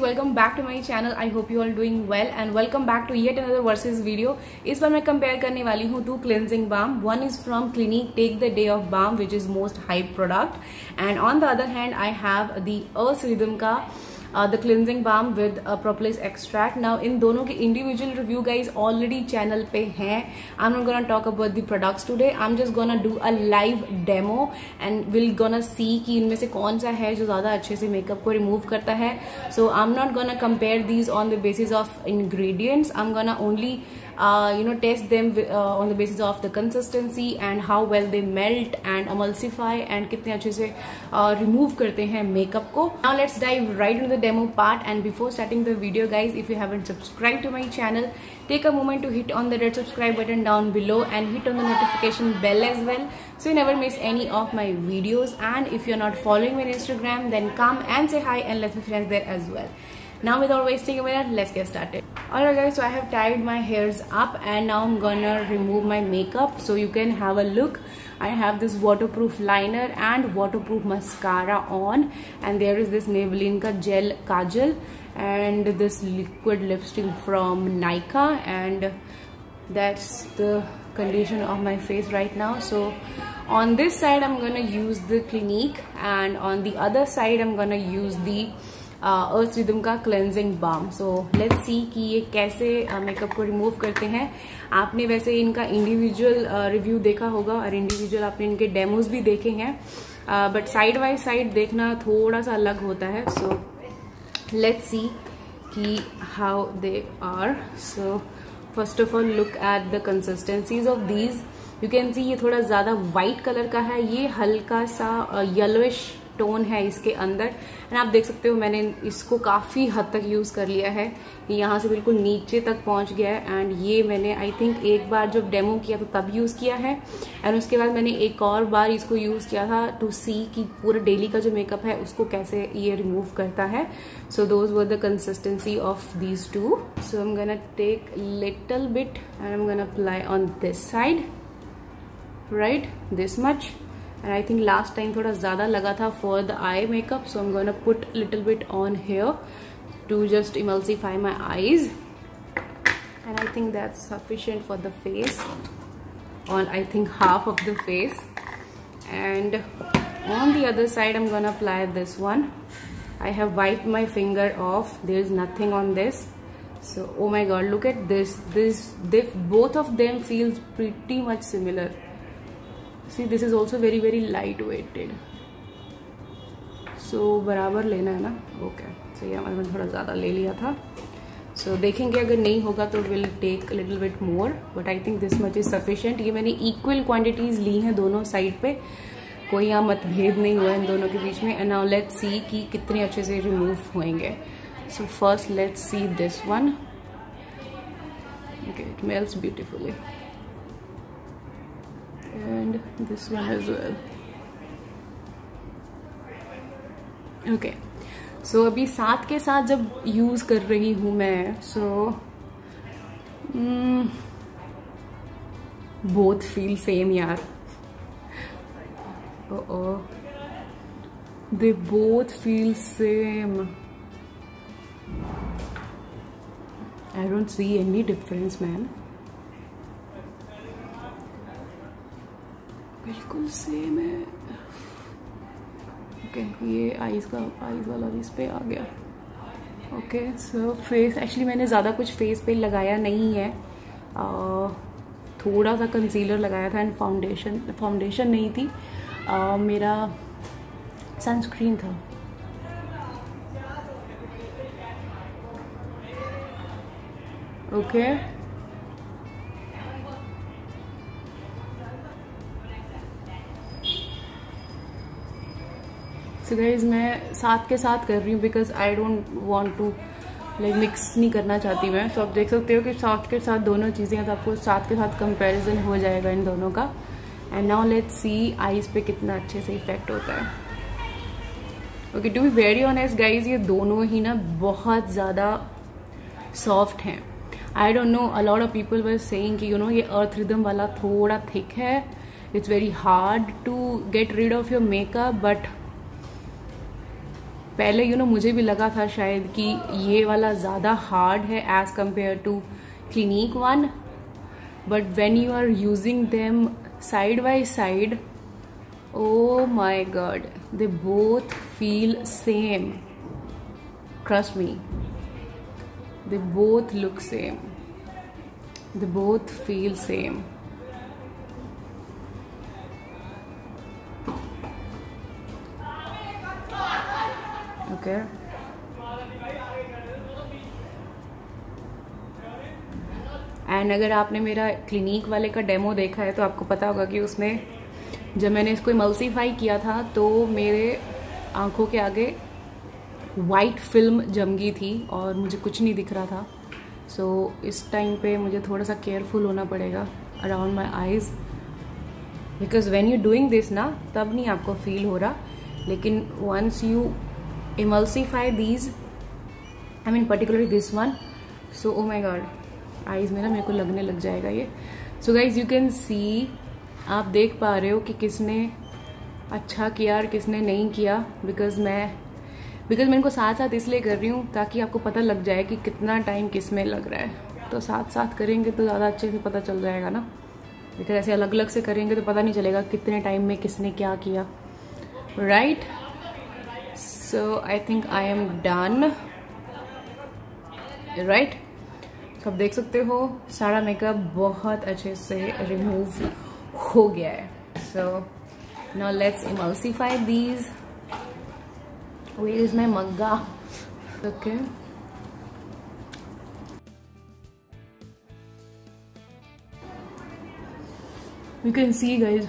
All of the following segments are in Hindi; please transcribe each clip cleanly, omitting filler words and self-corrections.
Welcome back to my channel. I hope you all doing well and welcome back to yet another versus video. इस बार मैं कंपेयर करने वाली हूँ two cleansing balm. One is from Clinique take the day off balm which is most hype product and on the other hand I have the Earth Rhythm का the cleansing balm with propolis extract. Now in दोनों के individual review guys already channel पे हैं. I'm not gonna talk about the products today. I'm just gonna do a live demo and we'll gonna see कि इनमें से कौन सा है जो ज़्यादा अच्छे से मेकअप को remove करता है. So I'm not gonna compare these on the basis of ingredients. I'm gonna only test them on the basis of the consistency and how well they melt and emulsify and कितने अच्छे से remove करते हैं makeup को. Now let's dive right into the demo part, and before starting the video guys, if you haven't subscribed to my channel, take a moment to hit on the red subscribe button down below and hit on the notification bell as well so you never miss any of my videos. And if you're not following me on Instagram, then come and say hi and let's be friends there as well. Now without wasting a minute, let's get started. Alright guys, so I have tied my hairs up and now I'm gonna remove my makeup so you can have a look. I have this waterproof liner and waterproof mascara on, and there is this Maybelline ka gel kajal and this liquid lipstick from Nykaa, and that's the condition of my face right now. So on this side I'm gonna use the Clinique and on the other side I'm gonna use the Earth Rhythm का cleansing balm. So let's see कि ये कैसे मेकअप को रिमूव करते हैं. आपने वैसे इनका इंडिविजुअल रिव्यू देखा होगा और इंडिविजुअल आपने इनके डेमोज भी देखे हैं, बट साइड बाय साइड देखना थोड़ा सा अलग होता है. सो लेट्स सी कि how they are. So first of all look at the consistencies of these. You can see ये थोड़ा ज्यादा वाइट कलर का है, ये हल्का सा येलोइश टोन है इसके अंदर. एंड आप देख सकते हो मैंने इसको काफी हद तक यूज कर लिया है. ये यहाँ से बिल्कुल नीचे तक पहुंच गया है. एंड ये मैंने आई थिंक एक बार जब डेमो किया तो तब यूज किया है, एंड उसके बाद मैंने एक और बार इसको यूज किया था टू सी कि पूरा डेली का जो मेकअप है उसको कैसे ये रिमूव करता है. So those were the consistency of these two. So I am gonna take little bit and I am gonna apply on this side, right, this much. And I think last time थोड़ा ज़्यादा लगा था for the eye makeup, so I'm gonna put little bit on here to just emulsify my eyes, and I think that's sufficient for the face, on I think half of the face. And on the other side I'm gonna apply this one. I have wiped my finger off, there's nothing on this. So oh my god, look at this. Both of them feels pretty much similar. See, this is also very very light weighted. So बराबर लेना है ना. ओके, सो ये मैंने थोड़ा ज़्यादा ले लिया था. सो देखेंगे अगर नहीं होगा तो will take little bit more, but I think this much is sufficient. ये मैंने इक्वल क्वांटिटीज ली हैं दोनों साइड पे, कोई यहाँ मतभेद नहीं हुआ इन दोनों के बीच में. एंड नाउ लेट्स सी कि कितने अच्छे से रिमूव होंगे. So first let's see this one. Okay, it melts beautifully. And this one as well. Okay, so अभी साथ के साथ जब यूज कर रही हूँ मैं, so both feel same यार. They both feel same. I don't see any difference man. बिल्कुल सेम है. ओके, ये आईज वाला भी इस पे आ गया. ओके, सो फेस एक्चुअली मैंने ज़्यादा कुछ फेस पे लगाया नहीं है. थोड़ा सा कंसीलर लगाया था एंड फाउंडेशन नहीं थी, मेरा सनस्क्रीन था. ओके, सो गाइज मैं साथ के साथ कर रही हूँ because I don't want to like mix नहीं करना चाहती मैं. तो आप देख सकते हो कि साथ के साथ दोनों चीज़ें हैं, तो आपको साथ के साथ कंपैरिजन हो जाएगा इन दोनों का. And now let's see eyes पे कितना अच्छे से इफेक्ट होता है. Okay, to be very honest guys, ये दोनों ही ना बहुत ज़्यादा सॉफ्ट हैं. I don't know, a lot of people were saying कि ये अर्थ रिदम वाला थोड़ा थिक है, it's very hard to get rid of your makeup, but पहले मुझे भी लगा था शायद कि ये वाला ज़्यादा हार्ड है as compare to Clinique one, but when you are using them side by side, oh my god, they both feel same. Trust me, they both look same, they both feel same. Okay, and अगर आपने मेरा क्लिनिक वाले का डेमो देखा है तो आपको पता होगा कि उसमें जब मैंने इसको इमल्सीफाई किया था तो मेरे आंखों के आगे वाइट फिल्म जम गई थी और मुझे कुछ नहीं दिख रहा था. सो इस टाइम पे मुझे थोड़ा सा केयरफुल होना पड़ेगा around my eyes, because when you doing this ना तब नहीं आपको फील हो रहा, लेकिन once you emulsify these, I mean particularly this one, so oh my god eyes में ना मेरे को लगने लग जाएगा ये. So guys you can see, आप देख पा रहे हो कि किसने अच्छा किया और किसने नहीं किया, बिकॉज मैं इनको साथ साथ इसलिए कर रही हूँ ताकि आपको पता लग जाए कि कितना टाइम किस में लग रहा है. तो साथ साथ करेंगे तो ज़्यादा अच्छे से पता चल जाएगा ना, बिकॉज ऐसे अलग अलग से करेंगे तो पता नहीं चलेगा कितने टाइम में किसने क्या किया. Right, so I think I am done. Right, तो आप देख सकते हो सारा मेकअप बहुत अच्छे से रिमूव हो गया है. So now let's emulsify these. Where is my mug? Okay, you can see guys,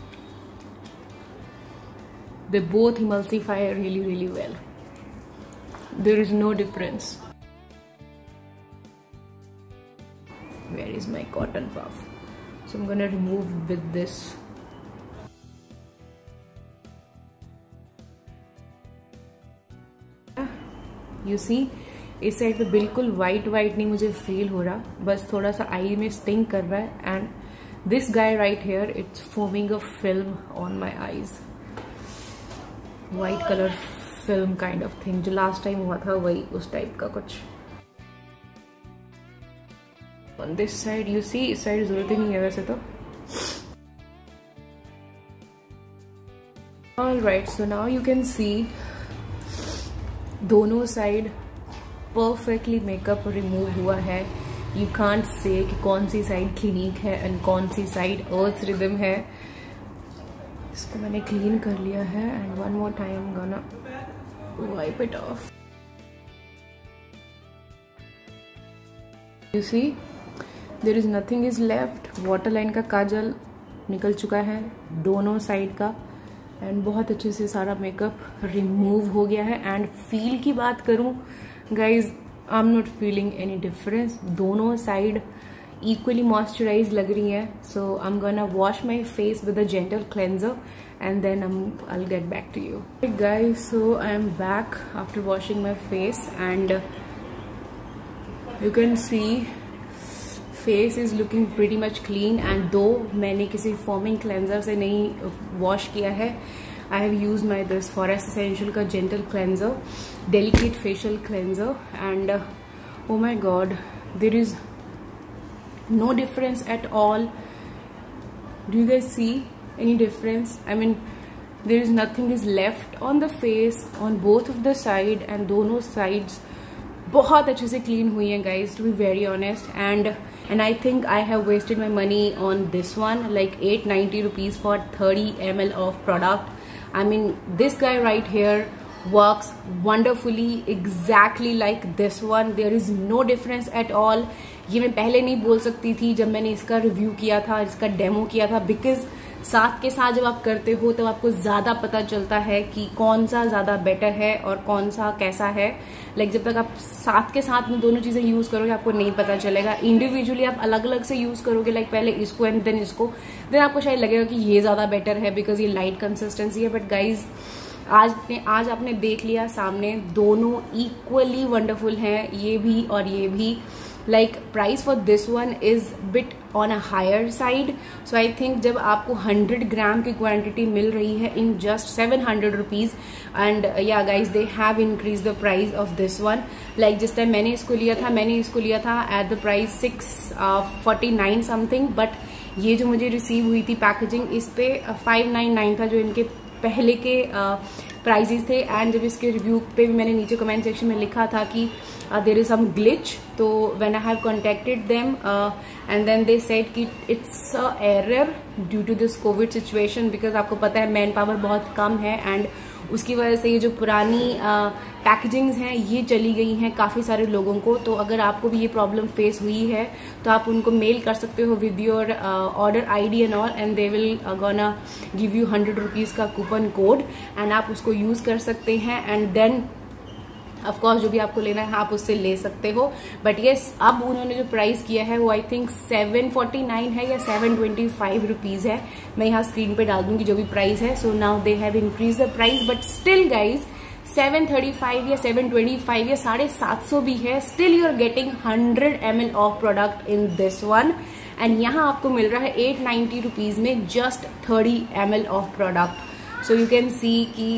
they both emulsify really well. There is no difference. Where is my cotton puff? So I'm gonna remove with this. You see, इस साइड पे बिल्कुल वाइट नहीं मुझे फील हो रहा, बस थोड़ा सा आई में स्टिंग कर रहा है. And this guy right here, it's forming a film on my eyes, white color film kind of thing, जो last time हुआ था वही उस टाइप का कुछ. on this side you see, इस साइड जरूरत ही नहीं है वैसे तो. alright, so now you can see दोनों साइड परफेक्टली मेकअप रिमूव हुआ है. यू कांट से कि कौन सी साइड क्लिनिक है एंड कौन सी साइड अर्थ रिदम है. इसको मैंने क्लीन कर लिया है and one more time gonna wipe it off. You see, there is nothing is left. Water line का काजल निकल चुका है दोनों साइड का, एंड बहुत अच्छे से सारा मेकअप रिमूव हो गया है. एंड फील की बात करूं guys, I am not feeling any difference. दोनों साइड इक्वली मॉइस्चराइज लग रही है. So I am gonna wash my face with a gentle cleanser and then I will get back to you. Guys, so I am back after washing my face and you can see face is looking pretty much clean. And though मैंने किसी फॉर्मिंग क्लेंजर से नहीं वॉश किया है, I have used my this Forest Essential का gentle cleanser, delicate facial cleanser, and oh my god, there is no difference at all. Do you guys see any difference? I mean, there is nothing is left on the face on both of the side, and दोनों sides बहुत अच्छे से clean हुई हैं guys, to be very honest. And I think I have wasted my money on this one, like 890 rupees for 30 ml of product. I mean, this guy right here works wonderfully, exactly like this one. There is no difference at all. ये मैं पहले नहीं बोल सकती थी जब मैंने इसका रिव्यू किया था, इसका डेमो किया था, बिकॉज साथ के साथ जब आप करते हो तब आपको ज्यादा पता चलता है कि कौन सा ज्यादा बेटर है और कौन सा कैसा है. लाइक जब तक आप साथ के साथ में दोनों चीजें यूज करोगे आपको नहीं पता चलेगा. इंडिविजुअली आप अलग अलग से यूज करोगे, लाइक पहले इसको एंड देन इसको, देन आपको शायद लगेगा कि ये ज्यादा बेटर है बिकॉज ये लाइट कंसिस्टेंसी है. बट गाइज, आज आपने देख लिया सामने, दोनों इक्वली वंडरफुल हैं, ये भी और ये भी. like price for this one is bit on a higher side. So I think जब आपको 100 ग्राम की क्वांटिटी मिल रही है in just 700 rupees, and yeah guys, they have increased the price of this one. Like जिस टाइम मैंने इसको लिया था at the price 649 something, but ये जो मुझे रिसीव हुई थी पैकेजिंग, इस पे 599 था जो इनके पहले के प्राइजेस थे. एंड जब इसके रिव्यू पे भी मैंने नीचे कमेंट सेक्शन में लिखा था कि देयर इज सम ग्लिच, तो when I have contacted them and then they said कि it's a error due to this Covid situation, because आपको पता है मैन पावर बहुत कम है एंड उसकी वजह से ये जो पुरानी पैकेजिंग्स हैं ये चली गई हैं काफ़ी सारे लोगों को. तो अगर आपको भी ये प्रॉब्लम फेस हुई है तो आप उनको मेल कर सकते हो with your order ID and all, and they will gonna give you 100 rupees का कूपन कोड एंड आप उसको यूज़ कर सकते हैं. एंड देन ऑफ कोर्स जो भी आपको लेना है आप उससे ले सकते हो. बट येस, अब उन्होंने जो प्राइस किया है वो आई थिंक 749 है या 725 रुपीज़ है. मैं यहाँ स्क्रीन पे डाल दूंगी जो भी प्राइस है. So now they have increase the price, but still guys 735 या 725 या 750 भी है, still you are getting 100 ml of product in this one. And यहाँ आपको मिल रहा है 890 रुपीज़ में just 30 ml of product. So you can see कि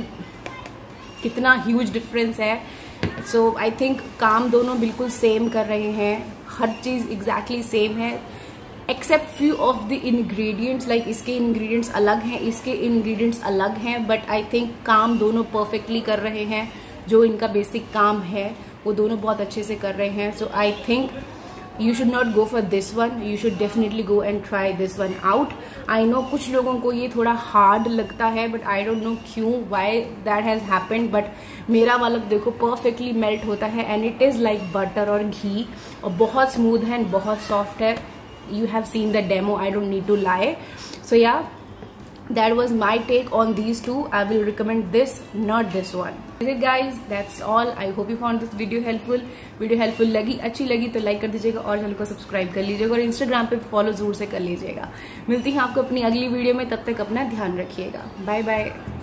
कितना ह्यूज डिफरेंस है. सो आई थिंक काम दोनों बिल्कुल सेम कर रहे हैं, हर चीज़ एग्जैक्टली सेम है except few of the ingredients. Like इसके इंग्रेडिएंट्स अलग हैं, इसके इंग्रेडिएंट्स अलग हैं, बट आई थिंक काम दोनों परफेक्टली कर रहे हैं. जो इनका बेसिक काम है वो दोनों बहुत अच्छे से कर रहे हैं. So I think you should not go for this one, you should definitely go and try this one out. I know कुछ लोगों को ये थोड़ा hard लगता है, but I don't know क्यों, why that has happened. but मेरा वाला देखो perfectly melt होता है and it is like butter और घी, और बहुत smooth है and बहुत soft है. You have seen the demo, I don't need to lie. So yeah, that was my take on these two. I will recommend this, not this one. That's it guys, that's all. I hope you found this video helpful. Video helpful लगी, अच्छी लगी तो लाइक कर दीजिएगा और चैनल को सब्सक्राइब कर लीजिएगा और इंस्टाग्राम पे फॉलो जरूर से कर लीजिएगा. मिलती हैं आपको अपनी अगली वीडियो में, तब तक अपना ध्यान रखिएगा. Bye bye.